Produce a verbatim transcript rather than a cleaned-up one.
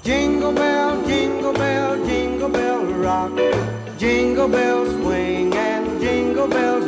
Jingle bell, jingle bell, jingle bell rock. Jingle bells swing and jingle bells